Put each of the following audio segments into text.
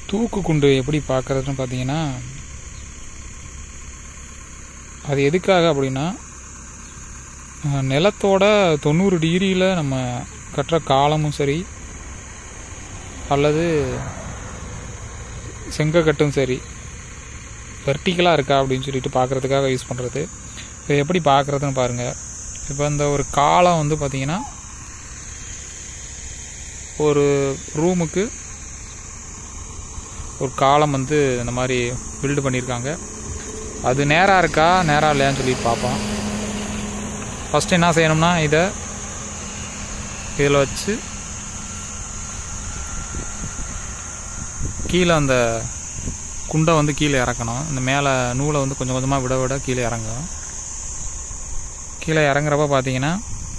தூக்கு குண்டு எப்படி பார்க்குறதுன்னு பார்த்தீங்கன்னா, அது எதுக்காக அப்படின்னா, நிலத்தோட 90 டிகிரியில் நம்ம கட்டுற காலமும் சரி அல்லது செங்கக்கட்டும் சரி வெர்டிக்கலாக இருக்கா அப்படின்னு சொல்லிட்டு பார்க்குறதுக்காக யூஸ் பண்ணுறது. இதை எப்படி பார்க்குறதுன்னு பாருங்கள். இப்போ இந்த ஒரு காலம் வந்து பார்த்திங்கன்னா, ஒரு ரூமுக்கு ஒரு காலம் வந்து இந்த மாதிரி பில்டு பண்ணியிருக்காங்க. அது நேராக இருக்கா நேராக இல்லையான்னு சொல்லிட்டு பார்ப்போம். ஃபஸ்ட்டு என்ன செய்யணும்னா, இதில் வச்சு கீழே அந்த குண்டை வந்து கீழே இறக்கணும். இந்த மேலே நூலை வந்து கொஞ்சம் கொஞ்சமாக விட விட கீழே இறங்கும். கீழே இறங்குறப்ப பார்த்தீங்கன்னா,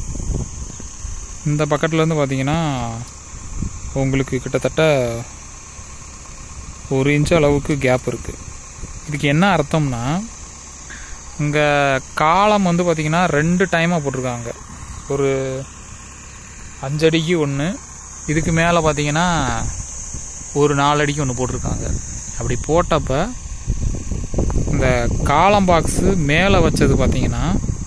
இந்த பக்கத்துலேருந்து பார்த்தீங்கன்னா உங்களுக்கு கிட்டத்தட்ட 1 இன்ச் அளவுக்கு கேப் இருக்குது. இதுக்கு என்ன அர்த்தம்னா, இங்கே காலம் வந்து பார்த்திங்கன்னா 2 டைமாக போட்டிருக்காங்க. ஒரு 5 அடிக்கு ஒன்று, இதுக்கு மேலே பார்த்திங்கன்னா ஒரு 4 அடிக்கு ஒன்று போட்டிருக்காங்க. அப்படி போட்டப்ப இந்த காலம் பாக்ஸு மேலே வச்சது பார்த்திங்கன்னா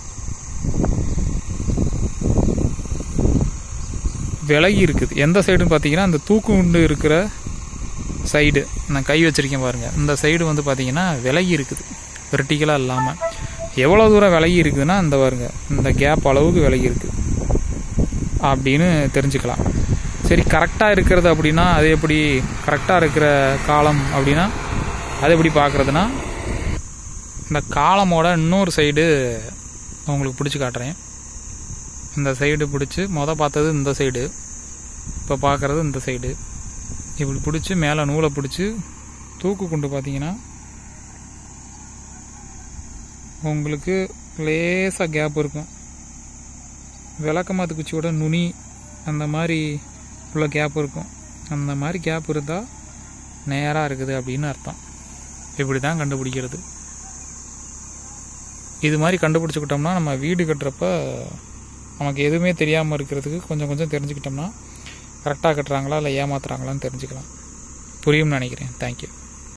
விலகி இருக்குது. எந்த சைடுன்னு பார்த்தீங்கன்னா, அந்த தூக்கு உண்டு இருக்கிற சைடு, நான் கை வச்சுருக்கேன் பாருங்கள், இந்த சைடு வந்து பார்த்திங்கன்னா விலகி இருக்குது, வெர்டிக்கலாக இல்லாமல். எவ்வளோ தூரம் விலகி இருக்குதுன்னா, இந்த பாருங்க, இந்த கேப் அளவுக்கு விலகி இருக்குது அப்படின்னு தெரிஞ்சுக்கலாம். சரி, கரெக்டாக இருக்கிறது அப்படின்னா அது எப்படி? கரெக்டாக இருக்கிற காலம் அப்படின்னா அது எப்படி பார்க்குறதுனா, இந்த காலமோட இன்னொரு சைடு உங்களுக்கு பிடிச்சி காட்டுறேன். இந்த சைடு பிடிச்சி, பார்த்தது இந்த சைடு, இப்போ பார்க்குறது இந்த சைடு. இப்படி பிடிச்சி மேலே நூலை பிடிச்சி தூக்கு கொண்டு பார்த்தீங்கன்னா உங்களுக்கு லேசாக கேப் இருக்கும். விளக்கமாத்து குச்சியோட நுனி அந்த மாதிரி உள்ள கேப் இருக்கும். அந்த மாதிரி கேப் இருந்தால் நேராக இருக்குது அப்படின்னு அர்த்தம். இப்படி தான் கண்டுபிடிக்கிறது. இது மாதிரி கண்டுபிடிச்சிக்கிட்டோம்னா நம்ம வீடு கட்டுறப்ப நமக்கு எதுவுமே தெரியாமல் இருக்கிறதுக்கு கொஞ்சம் கொஞ்சம் தெரிஞ்சுக்கிட்டோம்னா கரெக்டாக கட்டுறாங்களா இல்லை ஏமாத்துறாங்களான்னு தெரிஞ்சுக்கலாம். புரியும்னு நினைக்கிறேன். தேங்க்யூ.